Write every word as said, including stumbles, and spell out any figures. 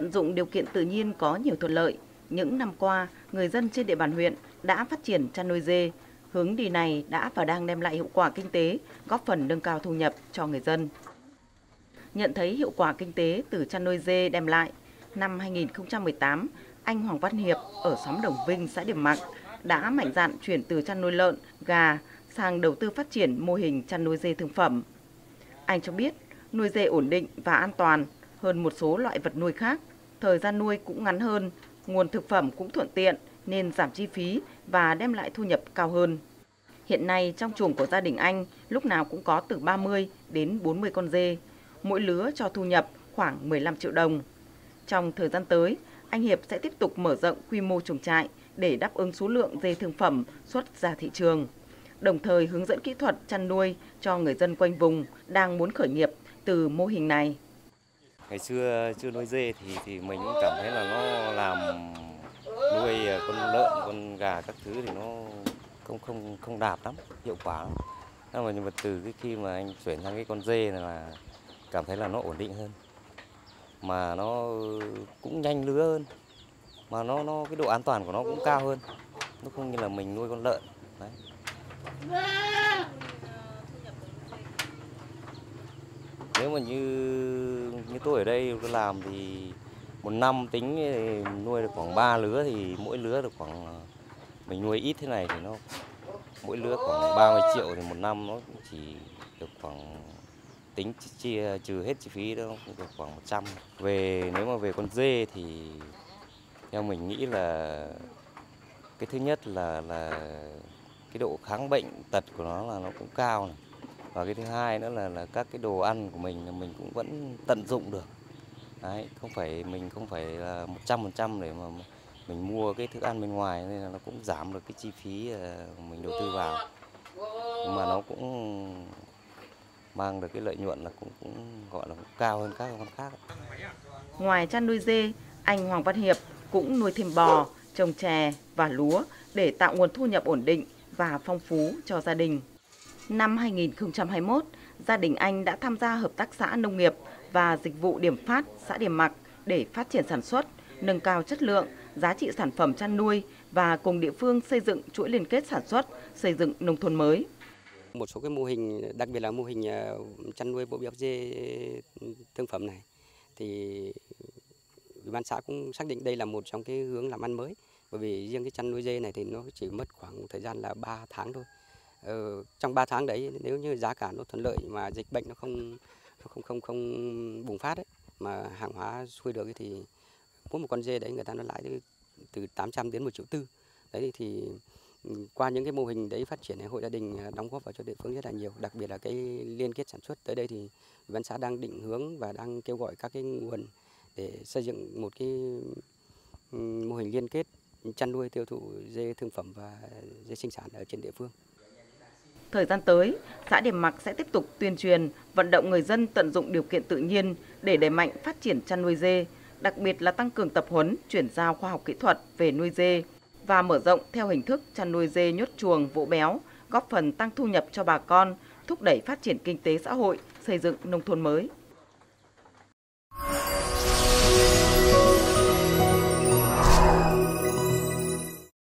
Tận dụng điều kiện tự nhiên có nhiều thuận lợi, những năm qua, người dân trên địa bàn huyện đã phát triển chăn nuôi dê. Hướng đi này đã và đang đem lại hiệu quả kinh tế, góp phần nâng cao thu nhập cho người dân. Nhận thấy hiệu quả kinh tế từ chăn nuôi dê đem lại, năm hai nghìn không trăm mười tám, anh Hoàng Văn Hiệp ở xóm Đồng Vinh, xã Điểm Mặc đã mạnh dạn chuyển từ chăn nuôi lợn, gà sang đầu tư phát triển mô hình chăn nuôi dê thương phẩm. Anh cho biết nuôi dê ổn định và an toàn hơn một số loại vật nuôi khác, thời gian nuôi cũng ngắn hơn, nguồn thực phẩm cũng thuận tiện nên giảm chi phí và đem lại thu nhập cao hơn. Hiện nay trong chuồng của gia đình anh lúc nào cũng có từ ba mươi đến bốn mươi con dê, mỗi lứa cho thu nhập khoảng mười lăm triệu đồng. Trong thời gian tới, anh Hiệp sẽ tiếp tục mở rộng quy mô chuồng trại để đáp ứng số lượng dê thương phẩm xuất ra thị trường, đồng thời hướng dẫn kỹ thuật chăn nuôi cho người dân quanh vùng đang muốn khởi nghiệp từ mô hình này. Ngày xưa chưa nuôi dê thì thì mình cũng cảm thấy là nó làm nuôi con lợn, con gà các thứ thì nó không không không đạt lắm, hiệu quả lắm. Nhưng mà từ cái khi mà anh chuyển sang cái con dê này là cảm thấy là nó ổn định hơn, mà nó cũng nhanh lứa hơn, mà nó nó cái độ an toàn của nó cũng cao hơn, nó không như là mình nuôi con lợn. Đấy. Nếu mà như như tôi ở đây tôi làm thì một năm tính nuôi được khoảng ba lứa thì mỗi lứa được khoảng, mình nuôi ít thế này thì nó mỗi lứa khoảng ba mươi triệu thì một năm nó chỉ được khoảng, tính chia trừ hết chi phí đó cũng được khoảng một trăm. Về nếu mà về con dê thì theo mình nghĩ là cái thứ nhất là là cái độ kháng bệnh tật của nó là nó cũng cao này. Và cái thứ hai nữa là là các cái đồ ăn của mình là mình cũng vẫn tận dụng được. Đấy, không phải mình không phải là một trăm phần trăm để mà mình mua cái thức ăn bên ngoài, nên là nó cũng giảm được cái chi phí mình đầu tư vào. Nhưng mà nó cũng mang được cái lợi nhuận là cũng cũng gọi là cũng cao hơn các con khác. Ngoài chăn nuôi dê, anh Hoàng Văn Hiệp cũng nuôi thêm bò, trồng chè và lúa để tạo nguồn thu nhập ổn định và phong phú cho gia đình. Năm hai nghìn không trăm hai mươi mốt, gia đình anh đã tham gia hợp tác xã nông nghiệp và dịch vụ Điểm Phát, xã Điểm Mặc để phát triển sản xuất, nâng cao chất lượng, giá trị sản phẩm chăn nuôi và cùng địa phương xây dựng chuỗi liên kết sản xuất, xây dựng nông thôn mới. Một số cái mô hình, đặc biệt là mô hình chăn nuôi bộ béo dê thương phẩm này, thì Ủy ban xã cũng xác định đây là một trong cái hướng làm ăn mới. Bởi vì riêng cái chăn nuôi dê này thì nó chỉ mất khoảng thời gian là ba tháng thôi. Ờ, trong ba tháng đấy nếu như giá cả nó thuận lợi mà dịch bệnh nó không không không không bùng phát ấy, mà hàng hóa xuôi được ấy, thì mỗi một con dê đấy người ta nó lãi từ tám trăm đến một triệu tư. Đấy thì qua những cái mô hình đấy phát triển này, hội gia đình đóng góp vào cho địa phương rất là nhiều, đặc biệt là cái liên kết sản xuất. Tới đây thì Ủy ban xã đang định hướng và đang kêu gọi các cái nguồn để xây dựng một cái mô hình liên kết chăn nuôi tiêu thụ dê thương phẩm và dê sinh sản ở trên địa phương. Thời gian tới, xã Điểm Mặc sẽ tiếp tục tuyên truyền, vận động người dân tận dụng điều kiện tự nhiên để đẩy mạnh phát triển chăn nuôi dê, đặc biệt là tăng cường tập huấn, chuyển giao khoa học kỹ thuật về nuôi dê và mở rộng theo hình thức chăn nuôi dê nhốt chuồng vỗ béo, góp phần tăng thu nhập cho bà con, thúc đẩy phát triển kinh tế xã hội, xây dựng nông thôn mới.